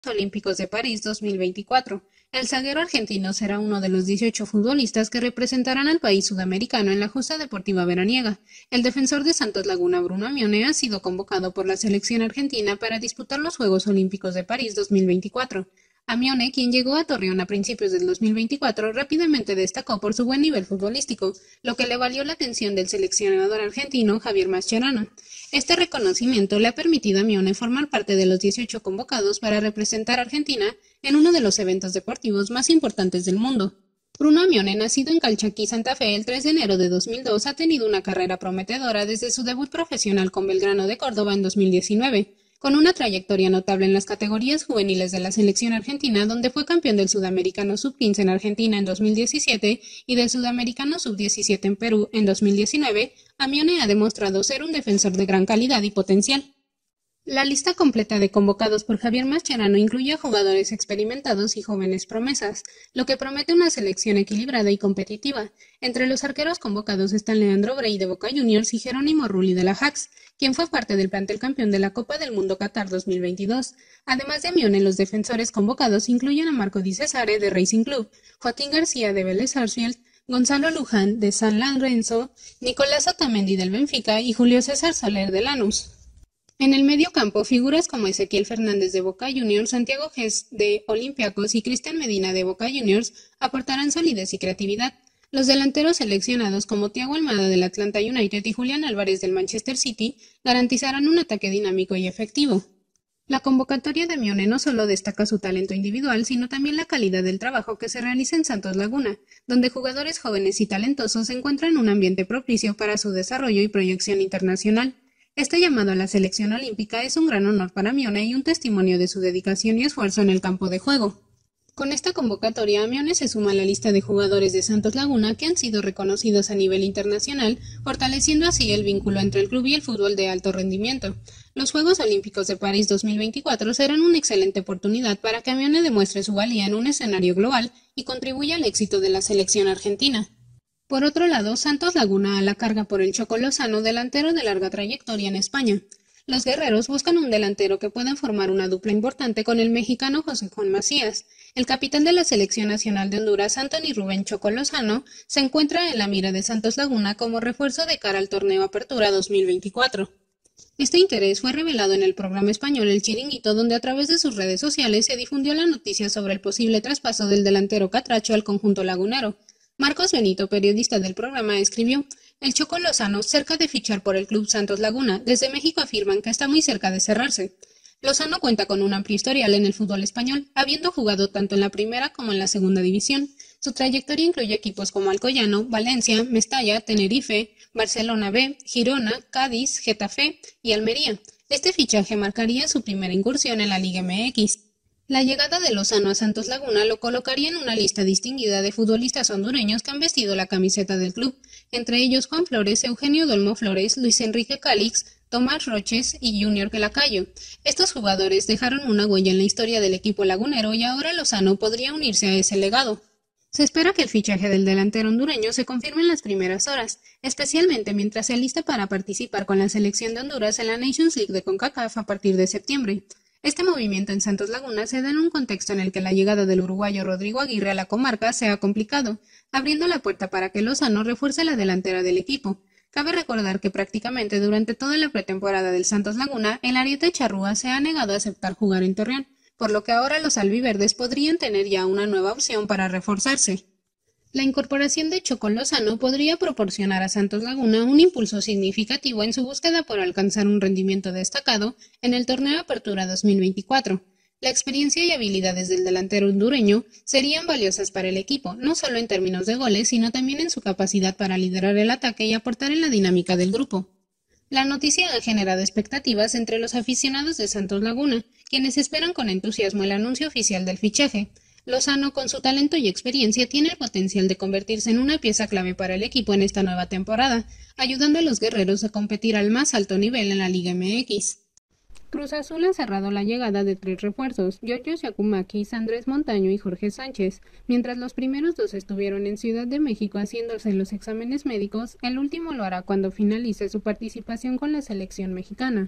Olímpicos de París 2024. El zaguero argentino será uno de los 18 futbolistas que representarán al país sudamericano en la justa deportiva veraniega. El defensor de Santos Laguna, Bruno Amione, ha sido convocado por la selección argentina para disputar los Juegos Olímpicos de París 2024. Amione, quien llegó a Torreón a principios del 2024, rápidamente destacó por su buen nivel futbolístico, lo que le valió la atención del seleccionador argentino Javier Mascherano. Este reconocimiento le ha permitido a Amione formar parte de los 18 convocados para representar a Argentina en uno de los eventos deportivos más importantes del mundo. Bruno Amione, nacido en Calchaquí, Santa Fe, el 3 de enero de 2002, ha tenido una carrera prometedora desde su debut profesional con Belgrano de Córdoba en 2019. Con una trayectoria notable en las categorías juveniles de la selección argentina, donde fue campeón del Sudamericano Sub-15 en Argentina en 2017 y del Sudamericano Sub-17 en Perú en 2019, Amione ha demostrado ser un defensor de gran calidad y potencial. La lista completa de convocados por Javier Mascherano incluye a jugadores experimentados y jóvenes promesas, lo que promete una selección equilibrada y competitiva. Entre los arqueros convocados están Leandro Brey de Boca Juniors y Jerónimo Rulli de la Ajax, quien fue parte del plantel campeón de la Copa del Mundo Qatar 2022. Además de Amione, los defensores convocados incluyen a Marco Di Cesare de Racing Club, Joaquín García de Vélez Sarsfield, Gonzalo Luján de San Lorenzo, Nicolás Otamendi del Benfica y Julio César Soler de Lanús. En el medio campo, figuras como Ezequiel Fernández de Boca Juniors, Santiago Gess de Olympiacos y Cristian Medina de Boca Juniors aportarán solidez y creatividad. Los delanteros seleccionados como Thiago Almada del Atlanta United y Julián Álvarez del Manchester City garantizarán un ataque dinámico y efectivo. La convocatoria de Amione no solo destaca su talento individual, sino también la calidad del trabajo que se realiza en Santos Laguna, donde jugadores jóvenes y talentosos encuentran un ambiente propicio para su desarrollo y proyección internacional. Este llamado a la selección olímpica es un gran honor para Amione y un testimonio de su dedicación y esfuerzo en el campo de juego. Con esta convocatoria, Amione se suma a la lista de jugadores de Santos Laguna que han sido reconocidos a nivel internacional, fortaleciendo así el vínculo entre el club y el fútbol de alto rendimiento. Los Juegos Olímpicos de París 2024 serán una excelente oportunidad para que Amione demuestre su valía en un escenario global y contribuya al éxito de la selección argentina. Por otro lado, Santos Laguna a la carga por el Choco Lozano, delantero de larga trayectoria en España. Los guerreros buscan un delantero que pueda formar una dupla importante con el mexicano José Juan Macías. El capitán de la Selección Nacional de Honduras, Anthony Rubén Choco Lozano, se encuentra en la mira de Santos Laguna como refuerzo de cara al torneo Apertura 2024. Este interés fue revelado en el programa español El Chiringuito, donde a través de sus redes sociales se difundió la noticia sobre el posible traspaso del delantero catracho al conjunto lagunero. Marcos Benito, periodista del programa, escribió: "El Choco Lozano, cerca de fichar por el Club Santos Laguna, desde México afirman que está muy cerca de cerrarse". Lozano cuenta con un amplio historial en el fútbol español, habiendo jugado tanto en la primera como en la segunda división. Su trayectoria incluye equipos como Alcoyano, Valencia, Mestalla, Tenerife, Barcelona B, Girona, Cádiz, Getafe y Almería. Este fichaje marcaría su primera incursión en la Liga MX. La llegada de Lozano a Santos Laguna lo colocaría en una lista distinguida de futbolistas hondureños que han vestido la camiseta del club, entre ellos Juan Flores, Eugenio Dolmo Flores, Luis Enrique Calix, Tomás Roches y Junior Lacayo. Estos jugadores dejaron una huella en la historia del equipo lagunero y ahora Lozano podría unirse a ese legado. Se espera que el fichaje del delantero hondureño se confirme en las primeras horas, especialmente mientras se alista para participar con la selección de Honduras en la Nations League de CONCACAF a partir de septiembre. Este movimiento en Santos Laguna se da en un contexto en el que la llegada del uruguayo Rodrigo Aguirre a la comarca sea complicado, abriendo la puerta para que Lozano refuerce la delantera del equipo. Cabe recordar que prácticamente durante toda la pretemporada del Santos Laguna, el ariete charrúa se ha negado a aceptar jugar en Torreón, por lo que ahora los albiverdes podrían tener ya una nueva opción para reforzarse. La incorporación de Choco Lozano podría proporcionar a Santos Laguna un impulso significativo en su búsqueda por alcanzar un rendimiento destacado en el torneo Apertura 2024. La experiencia y habilidades del delantero hondureño serían valiosas para el equipo, no solo en términos de goles, sino también en su capacidad para liderar el ataque y aportar en la dinámica del grupo. La noticia ha generado expectativas entre los aficionados de Santos Laguna, quienes esperan con entusiasmo el anuncio oficial del fichaje. Lozano, con su talento y experiencia, tiene el potencial de convertirse en una pieza clave para el equipo en esta nueva temporada, ayudando a los guerreros a competir al más alto nivel en la Liga MX. Cruz Azul ha cerrado la llegada de 3 refuerzos, Giorgio Giacomakis, Andrés Montaño y Jorge Sánchez. Mientras los primeros 2 estuvieron en Ciudad de México haciéndose los exámenes médicos, el último lo hará cuando finalice su participación con la selección mexicana.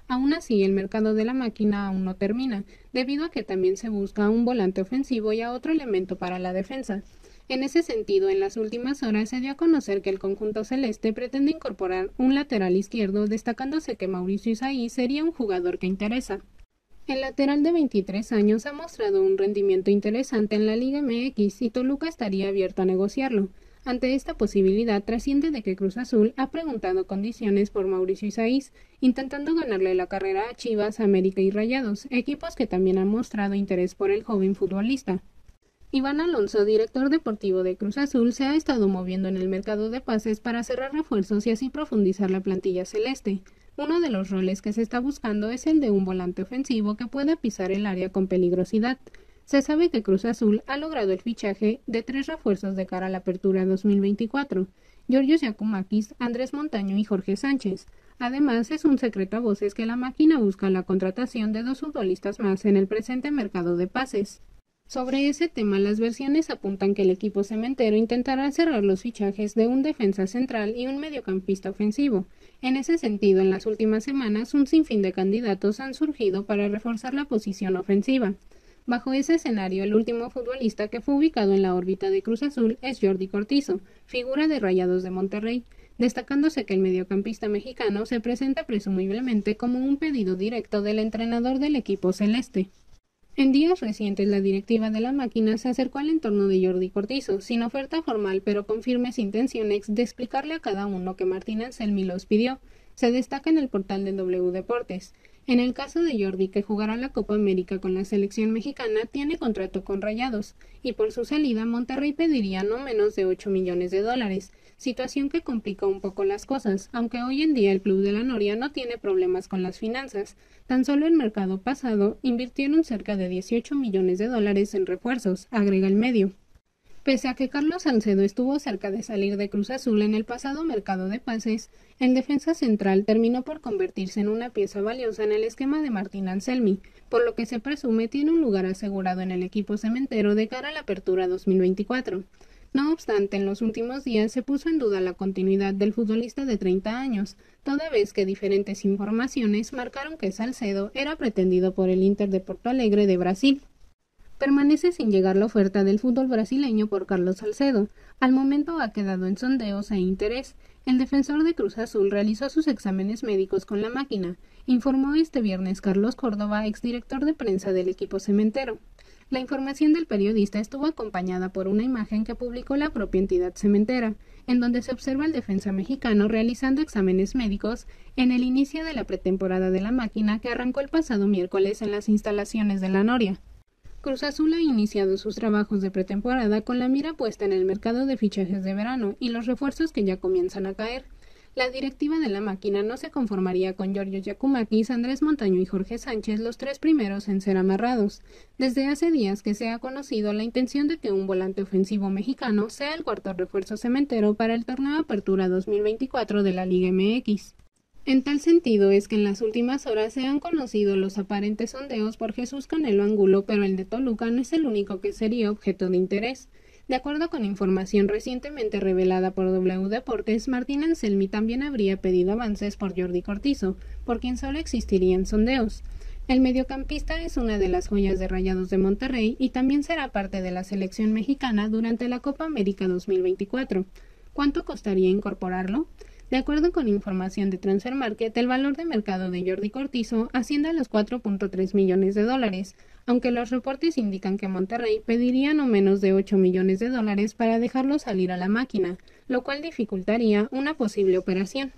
Aún así, el mercado de la máquina aún no termina, debido a que también se busca un volante ofensivo y a otro elemento para la defensa. En ese sentido, en las últimas horas se dio a conocer que el conjunto celeste pretende incorporar un lateral izquierdo, destacándose que Mauricio Isaí sería un jugador que interesa. El lateral de 23 años ha mostrado un rendimiento interesante en la Liga MX y Toluca estaría abierto a negociarlo. Ante esta posibilidad trasciende de que Cruz Azul ha preguntado condiciones por Mauricio Isaías, intentando ganarle la carrera a Chivas, América y Rayados, equipos que también han mostrado interés por el joven futbolista. Iván Alonso, director deportivo de Cruz Azul, se ha estado moviendo en el mercado de pases para cerrar refuerzos y así profundizar la plantilla celeste. Uno de los roles que se está buscando es el de un volante ofensivo que pueda pisar el área con peligrosidad. Se sabe que Cruz Azul ha logrado el fichaje de 3 refuerzos de cara a la apertura 2024, Giorgio Giacomakis, Andrés Montaño y Jorge Sánchez. Además, es un secreto a voces que la máquina busca la contratación de 2 futbolistas más en el presente mercado de pases. Sobre ese tema, las versiones apuntan que el equipo cementero intentará cerrar los fichajes de un defensa central y un mediocampista ofensivo. En ese sentido, en las últimas semanas, un sinfín de candidatos han surgido para reforzar la posición ofensiva. Bajo ese escenario, el último futbolista que fue ubicado en la órbita de Cruz Azul es Jordi Cortizo, figura de Rayados de Monterrey, destacándose que el mediocampista mexicano se presenta presumiblemente como un pedido directo del entrenador del equipo celeste. En días recientes, la directiva de la máquina se acercó al entorno de Jordi Cortizo, sin oferta formal pero con firmes intenciones de explicarle a cada uno que Martín Anselmi los pidió. Se destaca en el portal de W Deportes. En el caso de Jordi, que jugará la Copa América con la selección mexicana, tiene contrato con Rayados, y por su salida Monterrey pediría no menos de 8 millones de dólares, situación que complica un poco las cosas, aunque hoy en día el club de la Noria no tiene problemas con las finanzas. Tan solo el mercado pasado invirtieron cerca de 18 millones de dólares en refuerzos, agrega el medio. Pese a que Carlos Salcedo estuvo cerca de salir de Cruz Azul en el pasado mercado de pases, el defensa central terminó por convertirse en una pieza valiosa en el esquema de Martín Anselmi, por lo que se presume tiene un lugar asegurado en el equipo cementero de cara a la apertura 2024. No obstante, en los últimos días se puso en duda la continuidad del futbolista de 30 años, toda vez que diferentes informaciones marcaron que Salcedo era pretendido por el Inter de Porto Alegre de Brasil. Permanece sin llegar la oferta del fútbol brasileño por Carlos Salcedo. Al momento ha quedado en sondeos e interés. El defensor de Cruz Azul realizó sus exámenes médicos con la máquina, informó este viernes Carlos Córdoba, exdirector de prensa del equipo cementero. La información del periodista estuvo acompañada por una imagen que publicó la propia entidad cementera, en donde se observa al defensa mexicano realizando exámenes médicos en el inicio de la pretemporada de la máquina que arrancó el pasado miércoles en las instalaciones de la Noria. Cruz Azul ha iniciado sus trabajos de pretemporada con la mira puesta en el mercado de fichajes de verano y los refuerzos que ya comienzan a caer. La directiva de la máquina no se conformaría con Giorgio Giacomakis, Andrés Montaño y Jorge Sánchez, los 3 primeros en ser amarrados. Desde hace días que se ha conocido la intención de que un volante ofensivo mexicano sea el cuarto refuerzo cementero para el torneo Apertura 2024 de la Liga MX. En tal sentido es que en las últimas horas se han conocido los aparentes sondeos por Jesús Canelo Angulo, pero el de Toluca no es el único que sería objeto de interés. De acuerdo con información recientemente revelada por W Deportes, Martín Anselmi también habría pedido avances por Jordi Cortizo, por quien solo existirían sondeos. El mediocampista es una de las joyas de Rayados de Monterrey y también será parte de la selección mexicana durante la Copa América 2024. ¿Cuánto costaría incorporarlo? De acuerdo con información de Transfer Market, el valor de mercado de Jordi Cortizo asciende a los 4.3 millones de dólares, aunque los reportes indican que Monterrey pediría no menos de 8 millones de dólares para dejarlo salir a la máquina, lo cual dificultaría una posible operación.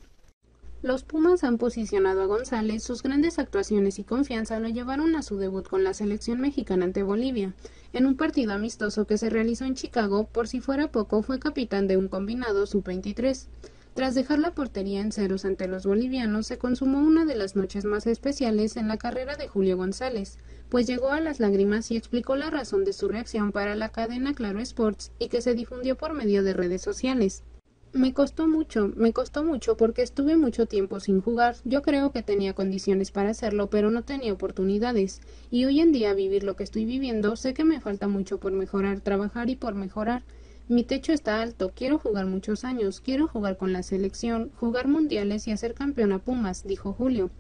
Los Pumas han posicionado a González, sus grandes actuaciones y confianza lo llevaron a su debut con la selección mexicana ante Bolivia. En un partido amistoso que se realizó en Chicago, por si fuera poco, fue capitán de un combinado sub-23. Tras dejar la portería en ceros ante los bolivianos, se consumó una de las noches más especiales en la carrera de Julio González, pues llegó a las lágrimas y explicó la razón de su reacción para la cadena Claro Sports y que se difundió por medio de redes sociales. Me costó mucho porque estuve mucho tiempo sin jugar. Yo creo que tenía condiciones para hacerlo, pero no tenía oportunidades. Y hoy en día vivir lo que estoy viviendo, sé que me falta mucho por mejorar, trabajar y por mejorar. Mi techo está alto, quiero jugar muchos años, quiero jugar con la selección, jugar mundiales y hacer campeón a Pumas, dijo Julio.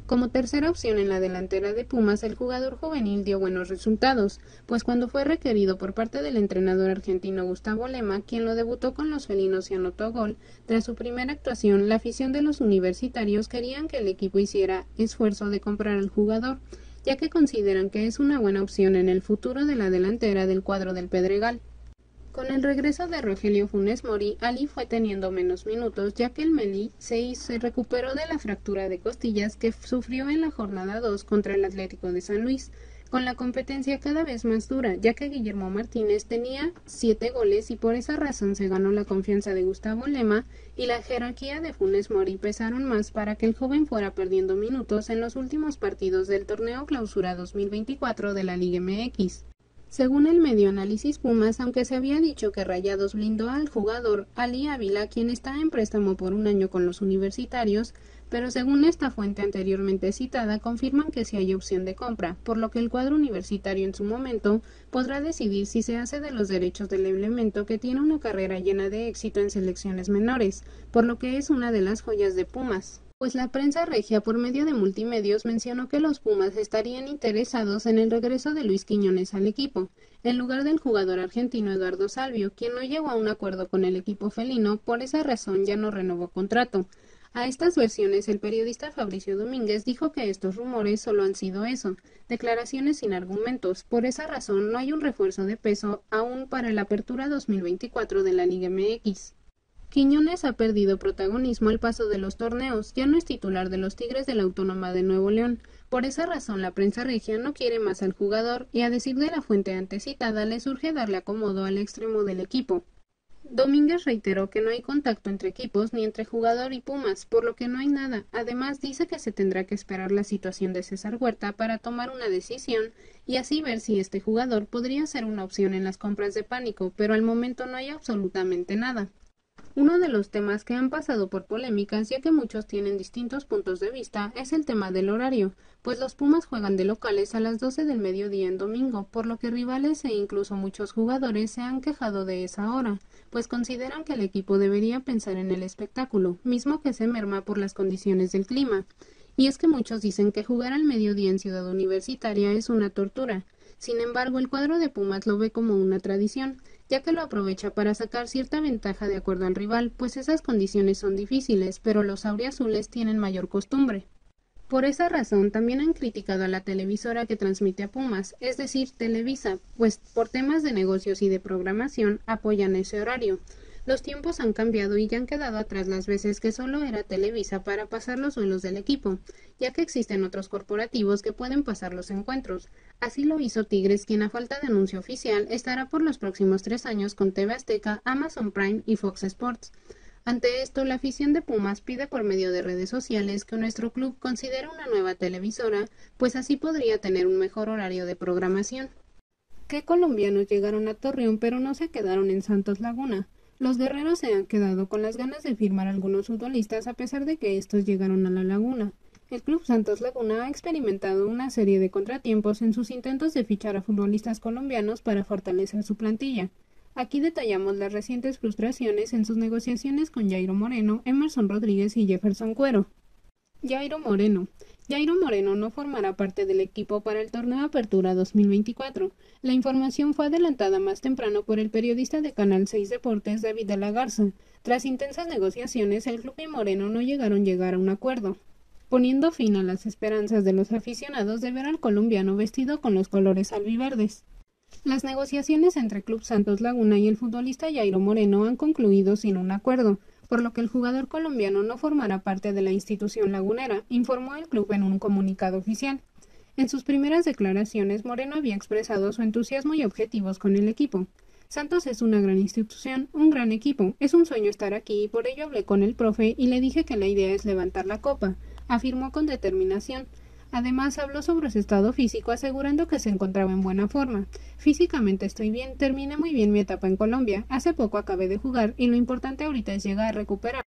Como tercera opción en la delantera de Pumas, el jugador juvenil dio buenos resultados, pues cuando fue requerido por parte del entrenador argentino Gustavo Lema, quien lo debutó con los felinos y anotó gol, tras su primera actuación, la afición de los universitarios querían que el equipo hiciera esfuerzo de comprar al jugador, ya que consideran que es una buena opción en el futuro de la delantera del cuadro del Pedregal. Con el regreso de Rogelio Funes Mori, Ali fue teniendo menos minutos, ya que el Melí se recuperó de la fractura de costillas que sufrió en la jornada 2 contra el Atlético de San Luis, con la competencia cada vez más dura, ya que Guillermo Martínez tenía 7 goles y por esa razón se ganó la confianza de Gustavo Lema y la jerarquía de Funes Mori pesaron más para que el joven fuera perdiendo minutos en los últimos partidos del torneo Clausura 2024 de la Liga MX. Según el medio Análisis Pumas, aunque se había dicho que Rayados blindó al jugador Ali Ávila, quien está en préstamo por un año con los universitarios, pero según esta fuente anteriormente citada, confirman que sí hay opción de compra, por lo que el cuadro universitario en su momento podrá decidir si se hace de los derechos del elemento que tiene una carrera llena de éxito en selecciones menores, por lo que es una de las joyas de Pumas. Pues la prensa regia por medio de multimedios mencionó que los Pumas estarían interesados en el regreso de Luis Quiñones al equipo, en lugar del jugador argentino Eduardo Salvio, quien no llegó a un acuerdo con el equipo felino, por esa razón ya no renovó contrato. A estas versiones el periodista Fabricio Domínguez dijo que estos rumores solo han sido eso, declaraciones sin argumentos, por esa razón no hay un refuerzo de peso aún para la apertura 2024 de la Liga MX. Quiñones ha perdido protagonismo al paso de los torneos, ya no es titular de los Tigres de la Autónoma de Nuevo León. Por esa razón la prensa regia no quiere más al jugador y a decir de la fuente antes citada le surge darle acomodo al extremo del equipo. Domínguez reiteró que no hay contacto entre equipos ni entre jugador y Pumas, por lo que no hay nada. Además dice que se tendrá que esperar la situación de César Huerta para tomar una decisión y así ver si este jugador podría ser una opción en las compras de pánico, pero al momento no hay absolutamente nada. Uno de los temas que han pasado por polémicas, ya que muchos tienen distintos puntos de vista, es el tema del horario, pues los Pumas juegan de locales a las 12 del mediodía en domingo, por lo que rivales e incluso muchos jugadores se han quejado de esa hora, pues consideran que el equipo debería pensar en el espectáculo, mismo que se merma por las condiciones del clima. Y es que muchos dicen que jugar al mediodía en Ciudad Universitaria es una tortura. Sin embargo, el cuadro de Pumas lo ve como una tradición, ya que lo aprovecha para sacar cierta ventaja de acuerdo al rival, pues esas condiciones son difíciles, pero los auriazules tienen mayor costumbre. Por esa razón, también han criticado a la televisora que transmite a Pumas, es decir, Televisa, pues por temas de negocios y de programación apoyan ese horario. Los tiempos han cambiado y ya han quedado atrás las veces que solo era Televisa para pasar los duelos del equipo, ya que existen otros corporativos que pueden pasar los encuentros. Así lo hizo Tigres, quien a falta de anuncio oficial estará por los próximos 3 años con TV Azteca, Amazon Prime y Fox Sports. Ante esto, la afición de Pumas pide por medio de redes sociales que nuestro club considere una nueva televisora, pues así podría tener un mejor horario de programación. ¿Qué colombianos llegaron a Torreón pero no se quedaron en Santos Laguna? Los guerreros se han quedado con las ganas de firmar a algunos futbolistas a pesar de que estos llegaron a la Laguna. El club Santos Laguna ha experimentado una serie de contratiempos en sus intentos de fichar a futbolistas colombianos para fortalecer su plantilla. Aquí detallamos las recientes frustraciones en sus negociaciones con Jairo Moreno, Emerson Rodríguez y Jefferson Cuero. Jairo Moreno no formará parte del equipo para el torneo Apertura 2024. La información fue adelantada más temprano por el periodista de Canal 6 Deportes David de la Garza. Tras intensas negociaciones, el club y Moreno no llegaron a un acuerdo, poniendo fin a las esperanzas de los aficionados de ver al colombiano vestido con los colores albiverdes. Las negociaciones entre Club Santos Laguna y el futbolista Jairo Moreno han concluido sin un acuerdo, por lo que el jugador colombiano no formará parte de la institución lagunera, informó el club en un comunicado oficial. En sus primeras declaraciones, Moreno había expresado su entusiasmo y objetivos con el equipo. Santos es una gran institución, un gran equipo, es un sueño estar aquí y por ello hablé con el profe y le dije que la idea es levantar la copa, afirmó con determinación. Además, habló sobre su estado físico, asegurando que se encontraba en buena forma. Físicamente estoy bien, terminé muy bien mi etapa en Colombia. Hace poco acabé de jugar y lo importante ahorita es llegar a recuperar.